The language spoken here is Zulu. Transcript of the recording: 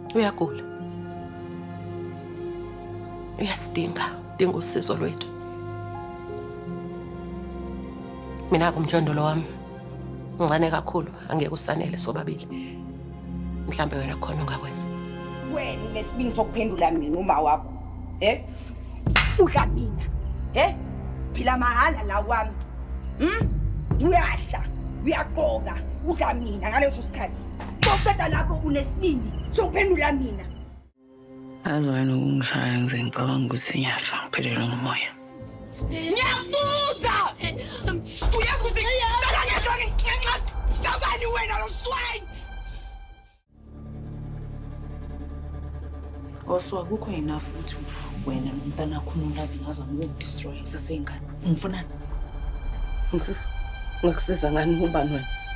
Uyagula. Uyadinga usizo lwethu. Mina kumjondolo wami. Ngicane kakhulu, angeke usanele sobabili. Mhlambe wena khona ungakwenza. Wena lesibingi sokuphendula mina uma wakho. Udla mina. Phila mahala la wami. Uyadla, uyaqoka, udla mina ngaleso sikhathi. Soqeda lapho unesibindi sokuphendula mina. Azwani ukungishaya ngize ngicabanga ukuthi ngiyafa ngiphelelwe ngumoya. Ngiyabuza! Uyakuthi ngidala ngezwa ngabani wena lo swine? Oswa kukho enough ukuthi wena nomntana wakho nolazi ngazama ukudestroy sasengane. Ngifuna Ngikusiza ngani ubani wena?